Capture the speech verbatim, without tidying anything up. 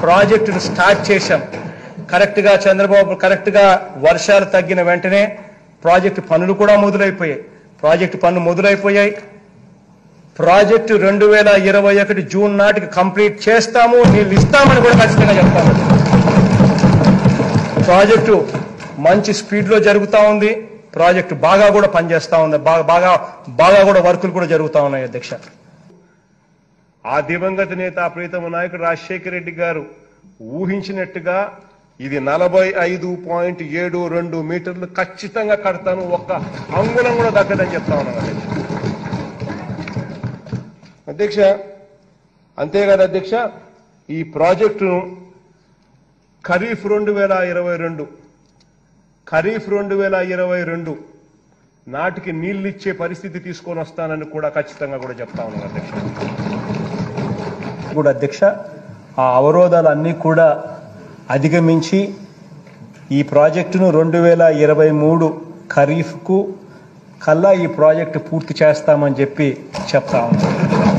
ప్రాజెక్టును స్టార్ట్ చేశాం. కరెక్ట్గా చంద్రబాబు కరెక్ట్గా వర్షాలు తగ్గిన వెంటనే ప్రాజెక్టు పనులు కూడా మొదలైపోయాయి. ప్రాజెక్టు పనులు మొదలైపోయాయి. ప్రాజెక్టు రెండు వేల ఇరవై ఒకటి జూన్ నాటికి కంప్లీట్ చేస్తాము, నీళ్ళు ఇస్తామని కూడా ఖచ్చితంగా చెప్తాము. ప్రాజెక్టు మంచి స్పీడ్లో జరుగుతూ ఉంది. ప్రాజెక్టు బాగా కూడా పనిచేస్తూ ఉంది. బాగా బాగా బాగా కూడా వర్కులు కూడా జరుగుతూ ఉన్నాయి అధ్యక్ష. ఆ దివంగత నేత ప్రీతమ నాయకుడు రాజశేఖర రెడ్డి గారు ఊహించినట్టుగా ఇది నలభై ఐదు పాయింట్ ఏడు రెండు మీటర్లు ఖచ్చితంగా కడతాను, ఒక్క అంగుళం కూడా దక్కదని చెప్తా ఉన్నాను అధ్యక్ష. అధ్యక్ష అంతేకాదు అధ్యక్ష, ఈ ప్రాజెక్టును ఖరీఫ్ రెండు వేల ఇరవై రెండు ఖరీఫ్ రెండు వేల ఇరవై రెండు నాటికి నీళ్లు ఇచ్చే పరిస్థితి తీసుకొని వస్తానని కూడా ఖచ్చితంగా కూడా చెప్తా ఉన్నాను అధ్యక్ష. కూడా అధ్యక్ష ఆ అవరోధాలన్నీ కూడా అధిగమించి ఈ ప్రాజెక్టును రెండు వేల ఇరవై మూడు ఖరీఫ్కు కల్లా ఈ ప్రాజెక్టు పూర్తి చేస్తామని చెప్పి చెప్తా ఉన్నాను.